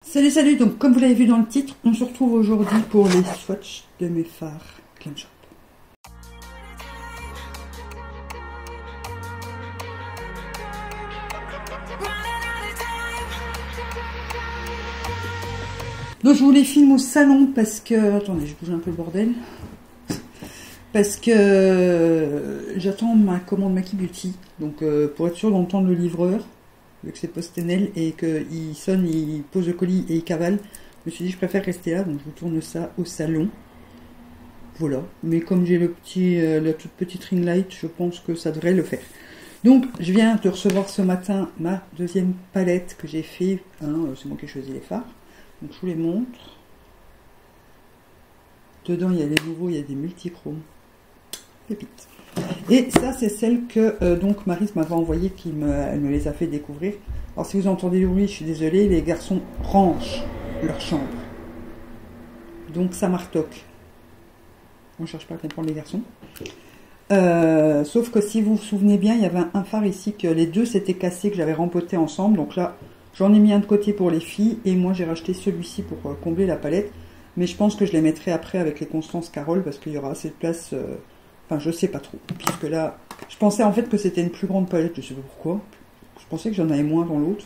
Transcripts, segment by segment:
Salut, salut. Donc, comme vous l'avez vu dans le titre, on se retrouve aujourd'hui pour les swatchs de mes fards Glam Shop. Donc, je vous les filme au salon parce que... Attendez, je bouge un peu le bordel. Parce que j'attends ma commande Maki Beauty. Donc, pour être sûr d'entendre le livreur, vu que c'est PostNL et qu'il sonne, il pose le colis et il cavale, je me suis dit je préfère rester là, donc je vous tourne ça au salon. Voilà, mais comme j'ai le la toute petite ring light, je pense que ça devrait le faire. Donc je viens de recevoir ce matin ma deuxième palette que j'ai fait, hein, c'est moi qui ai choisi les fards, donc je vous les montre. Dedans il y a les nouveaux, il y a des multichromes, pépites. Et ça, c'est celle que donc Maryse m'avait envoyée, elle me les a fait découvrir. Alors si vous entendez du bruit, je suis désolée, les garçons rangent leur chambre. Donc ça martoque. On ne cherche pas à comprendre les garçons. Sauf que si vous vous souvenez bien, il y avait un phare ici que les deux s'étaient cassés, que j'avais rempoté ensemble. Donc là, j'en ai mis un de côté pour les filles et moi j'ai racheté celui-ci pour combler la palette. Mais je pense que je les mettrai après avec les Constance Carole parce qu'il y aura assez de place... Enfin, je sais pas trop. Puisque là, je pensais en fait que c'était une plus grande palette. Je sais pas pourquoi. Je pensais que j'en avais moins dans l'autre.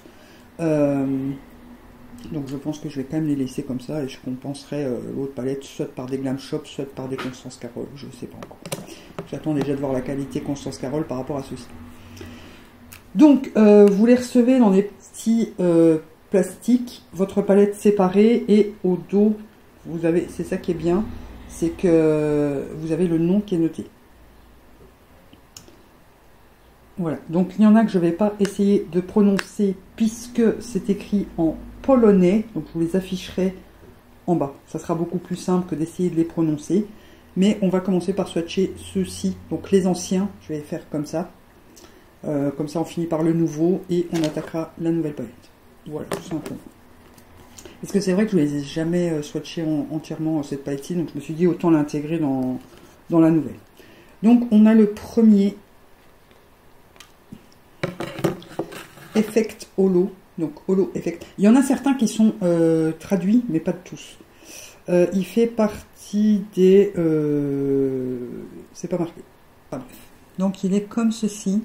Donc je pense que je vais quand même les laisser comme ça. Et je compenserai l'autre palette soit par des Glam Shop, soit par des Constance Carole. Je sais pas encore. J'attends déjà de voir la qualité Constance Carole par rapport à ceci. Donc, vous les recevez dans des petits plastiques. Votre palette séparée. Et au dos, vous avez... C'est ça qui est bien. C'est que vous avez le nom qui est noté. Voilà, donc il y en a que je ne vais pas essayer de prononcer puisque c'est écrit en polonais, donc je vous les afficherai en bas. Ça sera beaucoup plus simple que d'essayer de les prononcer. Mais on va commencer par swatcher ceux-ci, donc les anciens, je vais les faire comme ça. Comme ça on finit par le nouveau et on attaquera la nouvelle palette. Voilà, tout simplement. Parce que c'est vrai que je ne les ai jamais swatchés entièrement cette palette-ci, donc je me suis dit autant l'intégrer dans la nouvelle. Donc on a le premier Effect Holo, donc Holo Effect. Il y en a certains qui sont traduits, mais pas de tous. Il fait partie des... c'est pas marqué. Enfin, bref. Donc il est comme ceci.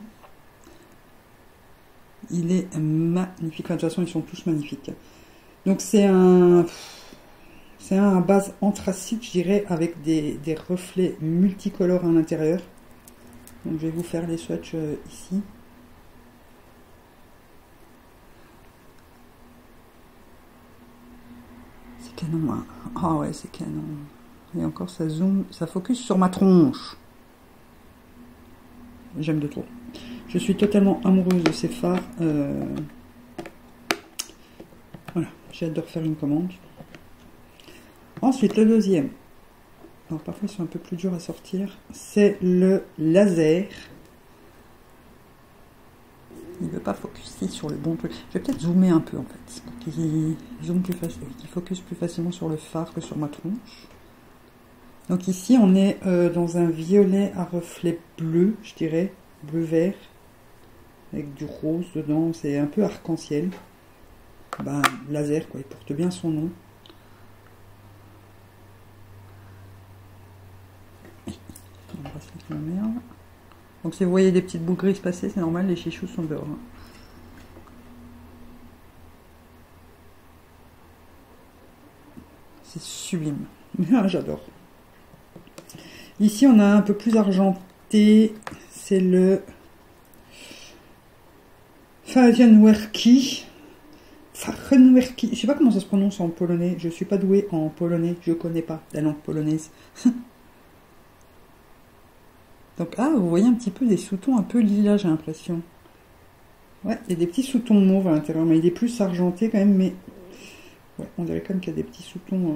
Il est magnifique. De toute façon, ils sont tous magnifiques. Donc c'est un à base anthracite, je dirais, avec des reflets multicolores à l'intérieur. Donc je vais vous faire les swatchs ici. C'est canon, hein. Ah ouais, c'est canon. Et encore, ça zoome, ça focus sur ma tronche. J'aime de trop. Je suis totalement amoureuse de ces fards. Voilà, j'ai hâte de refaire une commande. Ensuite, le deuxième. Alors parfois, ils sont un peu plus durs à sortir. C'est le laser. Il ne veut pas focuser sur le bon truc. Je vais peut-être zoomer un peu en fait. Pour qu'il zoome plus facilement, qu'il focus plus facilement sur le phare que sur ma tronche. Donc ici, on est dans un violet à reflet bleu, je dirais. Bleu-vert. Avec du rose dedans. C'est un peu arc-en-ciel. Ben, laser, quoi. Il porte bien son nom. Donc si vous voyez des petites boules grises passer, c'est normal, les chichous sont dehors. Hein. C'est sublime. J'adore. Ici, on a un peu plus argenté. C'est le Fahrenwerki. Fahrenwerki. Je sais pas comment ça se prononce en polonais. Je suis pas douée en polonais. Je connais pas la langue polonaise. Donc, ah, vous voyez un petit peu des sous-tons un peu lilas, j'ai l'impression. Ouais, il y a des petits sous-tons mauves à l'intérieur, mais il est plus argenté quand même, mais... Ouais, on dirait quand même qu'il y a des petits sous-tons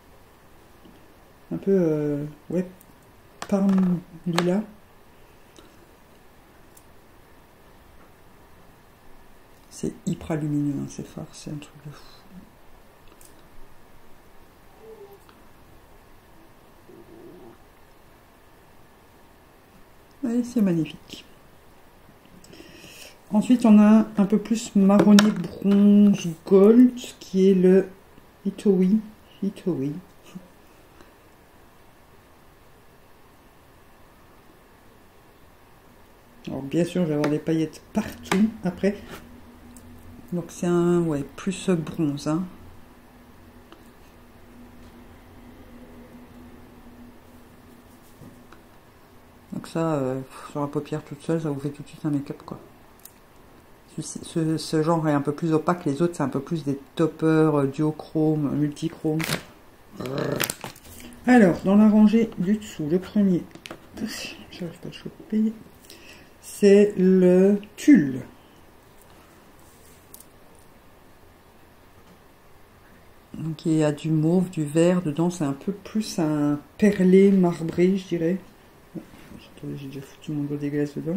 un peu... ouais, parme lilas. C'est hyper lumineux, hein, ces fards, c'est un truc de fou. Ouais, c'est magnifique. Ensuite, on a un peu plus marronné bronze gold, qui est le Hitowi. Hitowi. Alors, bien sûr, je vais avoir des paillettes partout après. Donc, c'est un, ouais, plus bronze, hein. Donc ça, sur la paupière toute seule, ça vous fait tout de suite un make-up, quoi. Ce genre est un peu plus opaque, les autres c'est un peu plus des toppers duochrome, multichrome. Alors, dans la rangée du dessous, le premier, j'arrive pas à le choper, c'est le tulle. Donc il y a du mauve, du vert dedans, c'est un peu plus un perlé marbré, je dirais. Attendez, j'ai déjà foutu mon doigt dégueulasse dedans.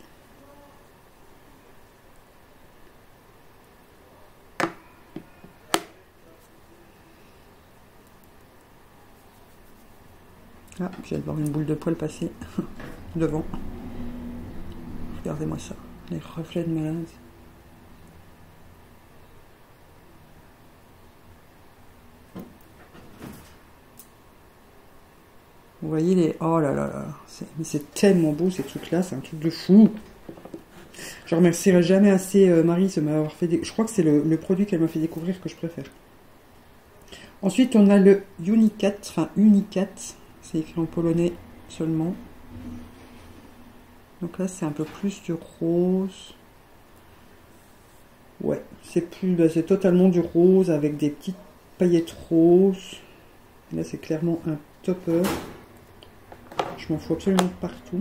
Ah, je viens de voir une boule de poil passer devant. Regardez-moi ça, les reflets de malade. Vous voyez les... Oh là là là, mais c'est tellement beau ces trucs-là, c'est un truc de fou. Je remercierai jamais assez Marie de m'avoir fait... Je crois que c'est le produit qu'elle m'a fait découvrir que je préfère. Ensuite, on a le Unicat, enfin Unicat, c'est écrit en polonais seulement. Donc là, c'est un peu plus du rose. Ouais, c'est plus, bah, c'est totalement du rose avec des petites paillettes roses. Là, c'est clairement un topper. Je m'en fous absolument partout.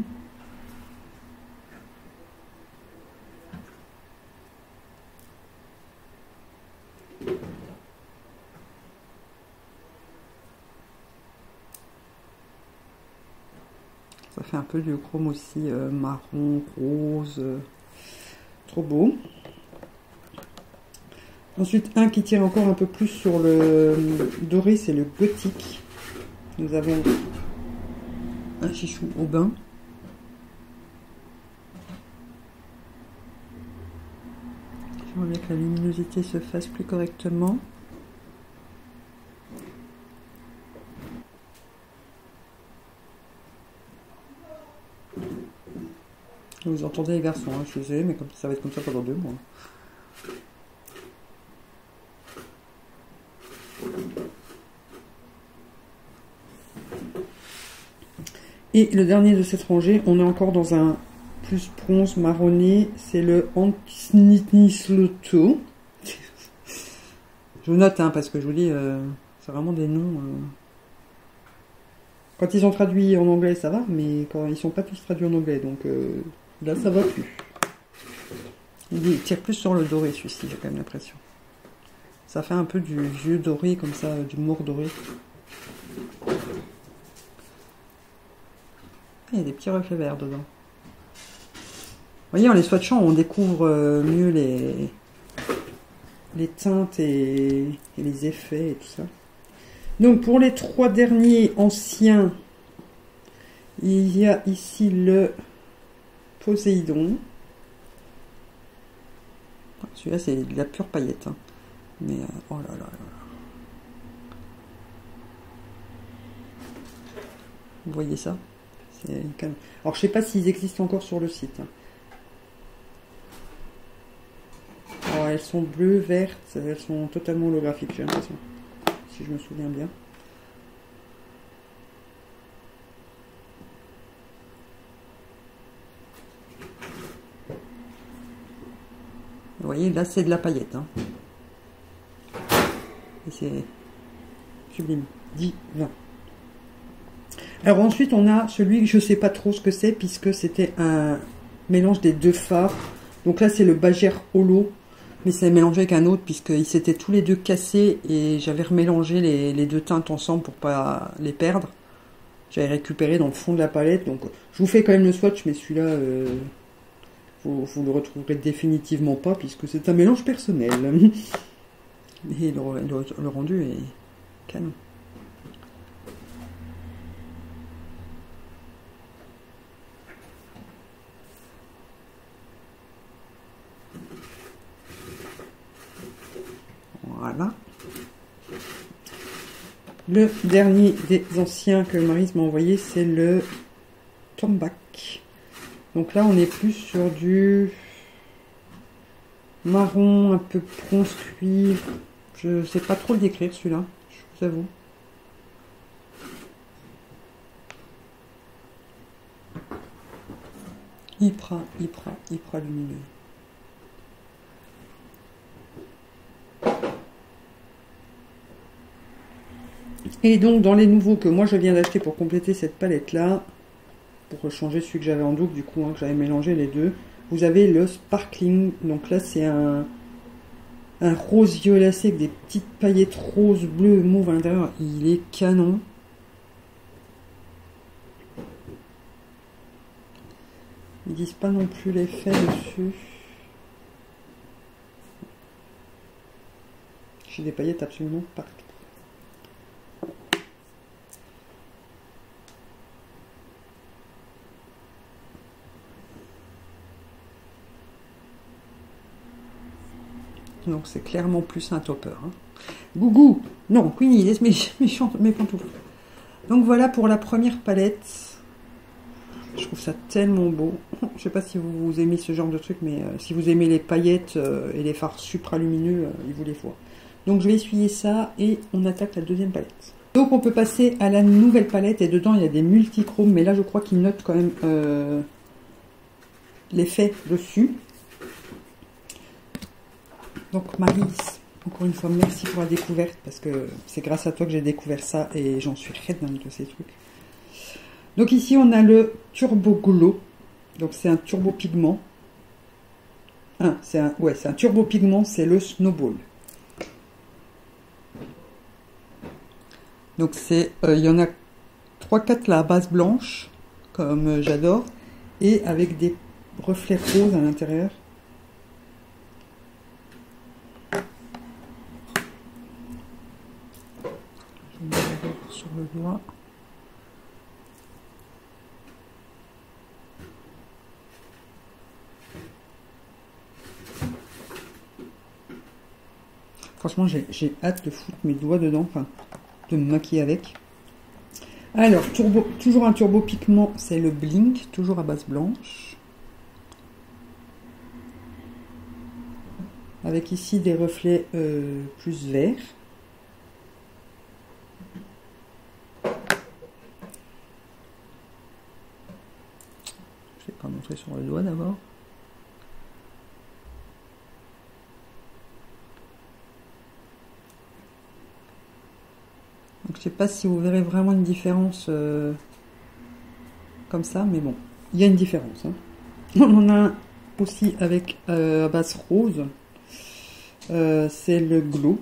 Ça fait un peu du chrome aussi, marron, rose. Trop beau. Ensuite, un qui tire encore un peu plus sur le doré, c'est le gothique. Nous avons un chichou au bain. J'aimerais bien que la luminosité se fasse plus correctement. Vous entendez les garçons, hein, je suis désolée, mais comme ça va être comme ça pendant 2 mois. Et le dernier de cette rangée, on est encore dans un plus bronze marronné, c'est le Antisnisloto. Je note, hein, parce que je vous dis, c'est vraiment des noms... Quand ils sont traduits en anglais, ça va, mais quand ils sont pas tous traduits en anglais, donc là, ça va plus. Il tire plus sur le doré, celui-ci, j'ai quand même l'impression. Ça fait un peu du vieux doré, comme ça, du mort doré. Il y a des petits reflets verts dedans. Vous voyez, en les swatchant, on découvre mieux les teintes et les effets et tout ça. Donc, pour les 3 derniers anciens, il y a ici le Poséidon. Celui-là, c'est de la pure paillette. Hein. Mais, oh là là là. Vous voyez ça? Alors, je sais pas s'ils existent encore sur le site. Hein. Alors, elles sont bleues, vertes, elles sont totalement holographiques, j'ai l'impression. Si je me souviens bien. Vous voyez, là, c'est de la paillette. Hein. Et c'est sublime. Divin. Alors ensuite, on a celui que je ne sais pas trop ce que c'est, puisque c'était un mélange des 2 fards. Donc là, c'est le Bagère Holo, mais c'est mélangé avec un autre, puisqu'ils s'étaient tous les deux cassés, et j'avais remélangé les 2 teintes ensemble pour pas les perdre. J'avais récupéré dans le fond de la palette, donc je vous fais quand même le swatch, mais celui-là, vous le retrouverez définitivement pas, puisque c'est un mélange personnel. Et le rendu est canon. Le dernier des anciens que Maryse m'a envoyé, c'est le Tombac. Donc là, on est plus sur du marron, un peu bronze cuivre. Je sais pas trop le décrire celui-là, je vous avoue. Hyper lumineux. Et donc dans les nouveaux que moi je viens d'acheter pour compléter cette palette là, pour changer celui que j'avais en double du coup, hein, que j'avais mélangé les deux, vous avez le Sparkling. Donc là c'est un rose violacé avec des petites paillettes rose, bleu, mauve à l'intérieur. Il est canon. Ils disent pas non plus l'effet dessus. J'ai des paillettes absolument partout. Donc c'est clairement plus un topper. Hein. Gougou, non, Queenie, laisse mes pantoufles. Donc voilà pour la première palette. Je trouve ça tellement beau. Je sais pas si vous aimez ce genre de truc, mais si vous aimez les paillettes et les fards supralumineux, il vous les faut. Donc je vais essuyer ça et on attaque la deuxième palette. Donc on peut passer à la nouvelle palette et dedans il y a des multichromes, mais là je crois qu'ils notent quand même l'effet dessus. Donc Maryse, encore une fois merci pour la découverte parce que c'est grâce à toi que j'ai découvert ça et j'en suis très dingue de ces trucs. Donc ici on a le Turbo Glow, donc c'est un turbo pigment. C'est un turbo pigment, c'est le Snowball. Donc c'est, il y en a 3-4 là à base blanche, comme j'adore, et avec des reflets roses à l'intérieur. Je vais mettre sur le doigt. Franchement, j'ai hâte de foutre mes doigts dedans, enfin, de me maquiller avec. Alors, toujours un turbo pigment, c'est le Blink, toujours à base blanche. Avec ici des reflets plus verts. Je vais pas montrer sur le doigt d'abord. Donc, je sais pas si vous verrez vraiment une différence comme ça, mais bon, il y a une différence. Hein. On en a aussi avec à base rose. C'est le Glow.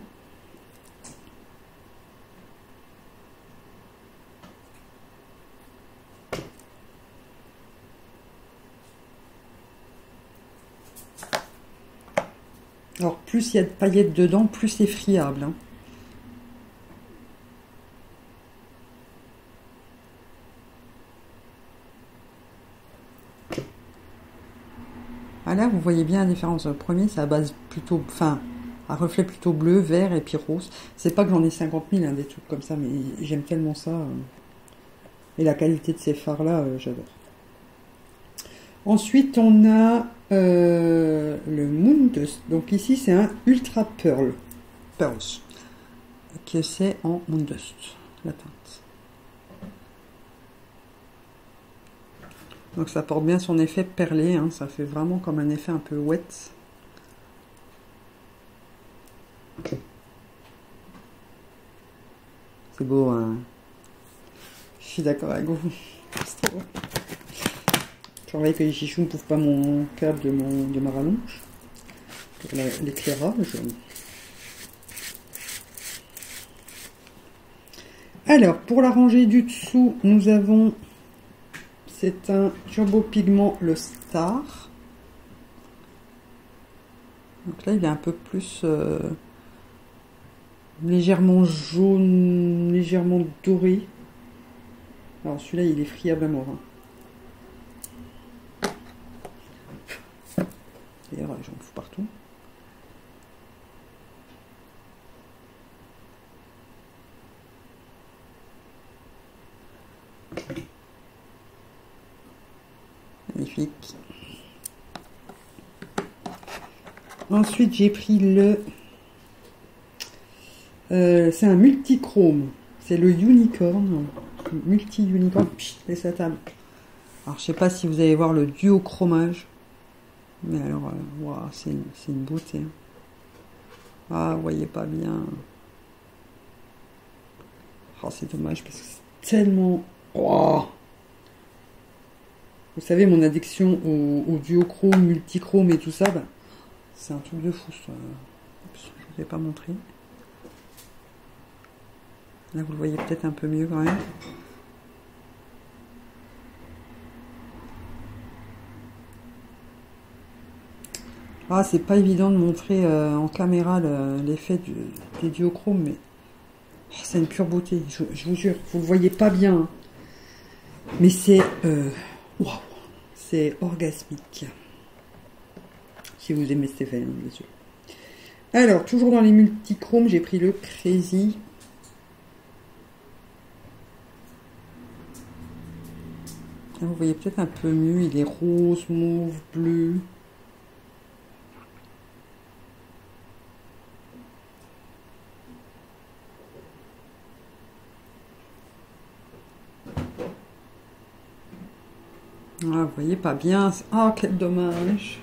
Alors, plus il y a de paillettes dedans, plus c'est friable. Hein. Ah là, vous voyez bien la différence. Le premier, c'est à base plutôt, enfin, à reflet plutôt bleu, vert et puis rose. C'est pas que j'en ai 50 000, hein, des trucs comme ça, mais j'aime tellement ça. Et la qualité de ces fards-là, j'adore. Ensuite, on a le Moondust. Donc ici, c'est un Ultra Pearls, que c'est en Moondust, la teinte. Donc ça porte bien son effet perlé, hein, ça fait vraiment comme un effet un peu wet. C'est beau, hein. Je suis d'accord avec vous. C'est trop beau. Je surveille que les chichous ne poussent pas mon câble de ma rallonge. Pour l'éclairage. Alors, pour la rangée du dessous, nous avons... C'est un turbo pigment, le Star. Donc là, il est un peu plus légèrement jaune, légèrement doré. Alors celui-là, il est friable à mort. Hein. D'ailleurs, j'en fous partout. magnifique. Ensuite, j'ai pris le... c'est un multichrome. C'est le unicorn. Multi-unicorn. Et sa table. Alors, je sais pas si vous allez voir le duochromage. Mais alors, wow, c'est une beauté. Ah, vous voyez pas bien. Oh, c'est dommage parce que c'est tellement... Wow. Vous savez, mon addiction au duochrome, multichrome et tout ça, bah, c'est un truc de fou. Ça. Oups, je ne vous ai pas montré. Là, vous le voyez peut-être un peu mieux quand même. Ah, c'est pas évident de montrer en caméra l'effet des duochromes, mais oh, c'est une pure beauté. Je vous jure, vous le voyez pas bien, hein. Mais c'est wow, c'est orgasmique. Si vous aimez Stéphane, bien sûr. Alors, toujours dans les multichromes, j'ai pris le Crazy. Là, vous voyez peut-être un peu mieux, il est rose, mauve, bleu. Ah, vous voyez pas bien. Ah, quel dommage.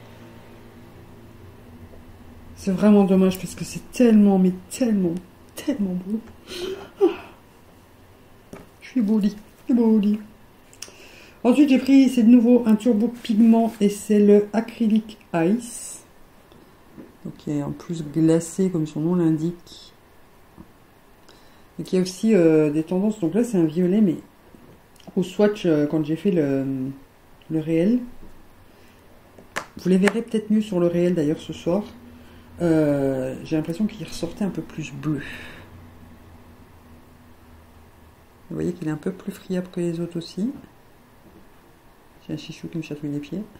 C'est vraiment dommage parce que c'est tellement, mais tellement, tellement beau. Ah. Je suis beau lit. Ensuite, j'ai pris, c'est de nouveau un turbo pigment et c'est le Acrylic Ice. Donc, qui est en plus glacé comme son nom l'indique. Et qui a aussi des tendances. Donc là, c'est un violet, mais au swatch, quand j'ai fait le réel. Vous les verrez peut-être mieux sur le réel d'ailleurs ce soir. J'ai l'impression qu'il ressortait un peu plus bleu. Vous voyez qu'il est un peu plus friable que les autres aussi. J'ai un chichou qui me chatouille les pieds.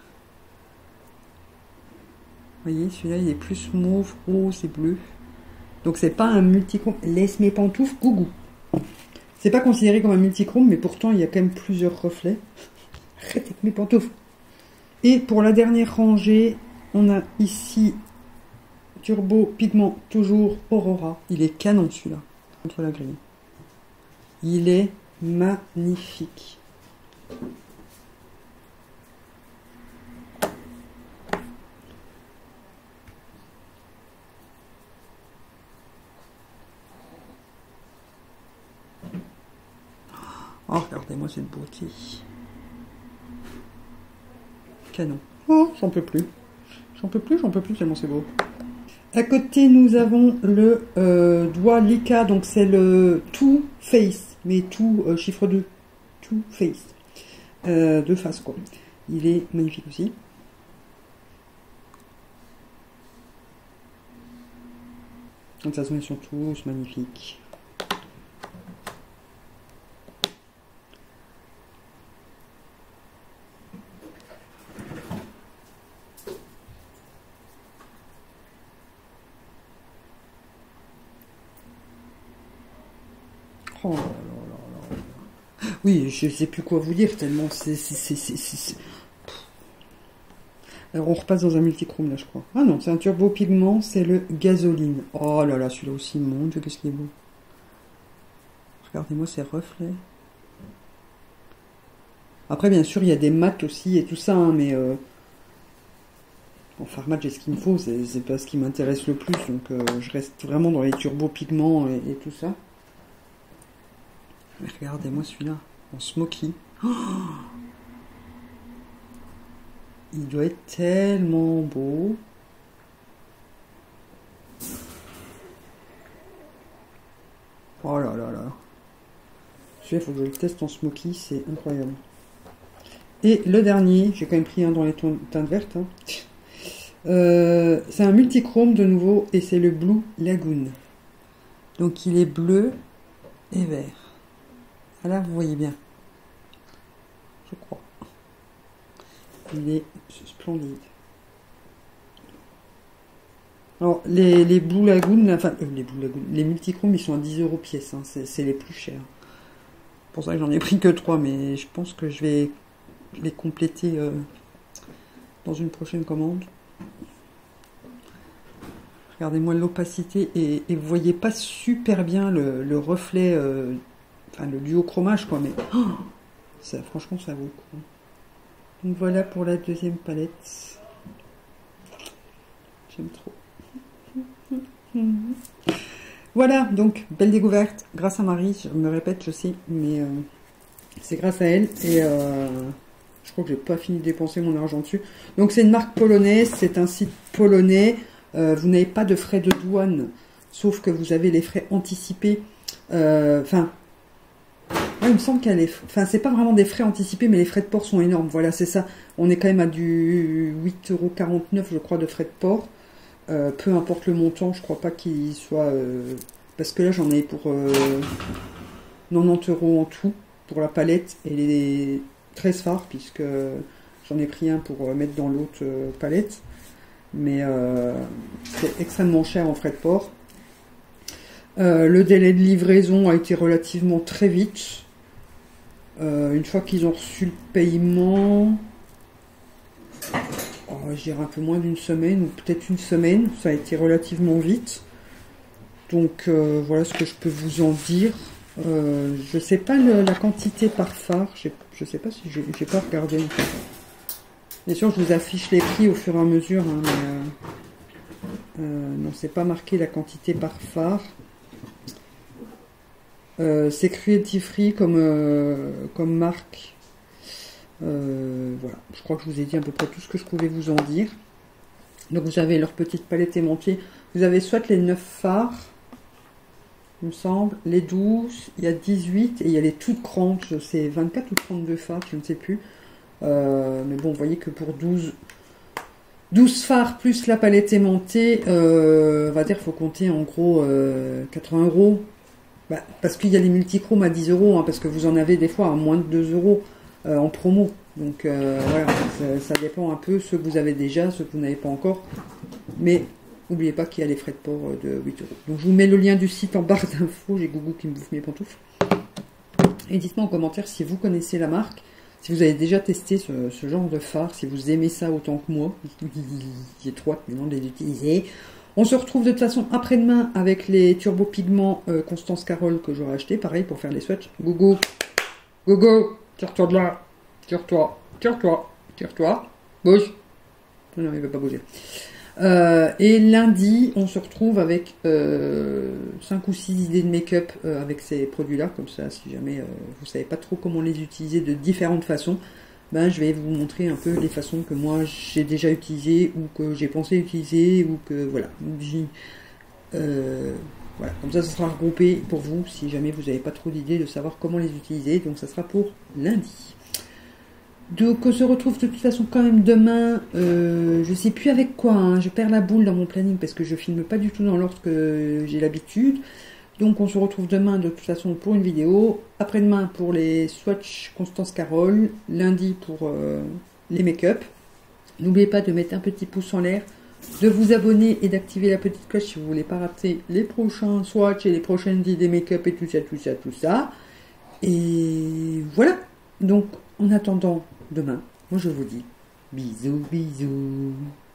Vous voyez, celui-là il est plus mauve, rose et bleu. Donc c'est pas un multichrome. Laisse mes pantoufles, gougou. C'est pas considéré comme un multichrome, mais pourtant il y a quand même plusieurs reflets. Arrête avec mes pantoufles. Et pour la dernière rangée, on a ici Turbo Pigment, toujours Aurora. Il est canon celui-là, contre la grille. Il est magnifique. Oh, regardez-moi cette beauté. Canon. Oh, j'en peux plus. J'en peux plus tellement c'est beau. À côté, nous avons le doigt Leica, donc c'est le Too Face, mais tout chiffre 2. Too Face. De face, quoi. Il est magnifique aussi. De toute façon, ils sont tous magnifiques. Oh là là là là. Oui, je sais plus quoi vous dire tellement c'est... Alors on repasse dans un multichrome là je crois. Ah non, c'est un turbo pigment, c'est le gasoline. Oh là là, celui-là aussi, mon Dieu, qu'est-ce qu'il est beau. Regardez-moi ces reflets. Après bien sûr il y a des mats aussi et tout ça, hein, mais en Pharmat j'ai ce qu'il me faut, c'est pas ce qui m'intéresse le plus, donc je reste vraiment dans les turbo pigments et tout ça. Mais regardez-moi celui-là, en smoky. Oh, il doit être tellement beau. Oh là là là. Celui-là, il faut que je le teste en smoky, c'est incroyable. Et le dernier, j'ai quand même pris un dans les teintes vertes. Hein. C'est un multichrome de nouveau, et c'est le Blue Lagoon. Donc il est bleu et vert. Ah là, vous voyez bien. Je crois. Il est splendide. Alors, les Blue Lagoon, enfin, les Blue Lagoon, les multichromes, ils sont à 10 € pièce. Hein, c'est les plus chers. C'est pour ça que j'en ai pris que 3, mais je pense que je vais les compléter dans une prochaine commande. Regardez-moi l'opacité et vous voyez pas super bien le reflet, enfin le duochromage quoi, mais ça, franchement ça vaut le coup. Donc voilà pour la deuxième palette. J'aime trop. Voilà, donc belle découverte grâce à Marie, je me répète, je sais, mais c'est grâce à elle et je crois que j'ai pas fini de dépenser mon argent dessus. Donc c'est une marque polonaise, c'est un site polonais. Vous n'avez pas de frais de douane, sauf que vous avez les frais anticipés. Enfin, il me semble qu'il y a les... Enfin, c'est pas vraiment des frais anticipés, mais les frais de port sont énormes. Voilà, c'est ça. On est quand même à du 8,49 €, je crois, de frais de port. Peu importe le montant, je crois pas qu'il soit... parce que là, j'en ai pour 90 € en tout, pour la palette et les 13 fards, puisque j'en ai pris un pour mettre dans l'autre palette. Mais c'est extrêmement cher en frais de port. Le délai de livraison a été relativement très vite. Une fois qu'ils ont reçu le paiement, je dirais un peu moins d'une semaine, ou peut-être une semaine, ça a été relativement vite. Donc voilà ce que je peux vous en dire. Je sais pas la quantité par phare, je sais pas si j'ai pas regardé. Bien sûr, je vous affiche les prix au fur et à mesure, hein, mais non, c'est pas marqué la quantité par phare. C'est Cruelty Free comme marque. Voilà, je crois que je vous ai dit à peu près tout ce que je pouvais vous en dire. Donc vous avez leur petite palette aimantée. Vous avez soit les 9 phares, il me semble, les 12, il y a 18 et il y a les toutes grandes, c'est 24 ou 32 phares, je ne sais plus. Mais bon, vous voyez que pour 12 phares plus la palette aimantée, on va dire qu'il faut compter en gros 80 €. Bah, parce qu'il y a les multichromes à 10 €, hein, parce que vous en avez des fois à moins de 2 € en promo. Donc voilà, ça dépend un peu, ceux que vous avez déjà, ceux que vous n'avez pas encore. Mais n'oubliez pas qu'il y a les frais de port de 8 €. Donc je vous mets le lien du site en barre d'infos, j'ai Gougou qui me bouffe mes pantoufles. Et dites-moi en commentaire si vous connaissez la marque, si vous avez déjà testé ce genre de phare, si vous aimez ça autant que moi. J'ai trop hâte maintenant de les utiliser. On se retrouve de toute façon après-demain avec les turbo pigments Constance Carole que j'aurai acheté, pareil pour faire les swatchs. Gogo, Gogo, tire-toi de là, tire-toi, tire-toi, tire-toi, bouge. Non, il ne veut pas bouger. Et lundi, on se retrouve avec 5 ou 6 idées de make-up avec ces produits-là, comme ça, si jamais vous ne savez pas trop comment les utiliser de différentes façons, ben, je vais vous montrer un peu les façons que moi j'ai déjà utilisées ou que j'ai pensé utiliser ou que voilà. Voilà, comme ça sera regroupé pour vous si jamais vous n'avez pas trop d'idées de savoir comment les utiliser. Donc ça sera pour lundi. Donc on se retrouve de toute façon quand même demain. Je sais plus avec quoi, hein, je perds la boule dans mon planning parce que je filme pas du tout dans l'ordre que j'ai l'habitude. Donc on se retrouve demain de toute façon pour une vidéo, après-demain pour les swatchs Constance Carole, lundi pour les make-up. N'oubliez pas de mettre un petit pouce en l'air, de vous abonner et d'activer la petite cloche si vous voulez pas rater les prochains swatchs et les prochaines idées make-up et tout ça, tout ça, tout ça. Et voilà. Donc en attendant demain, moi je vous dis bisous, bisous.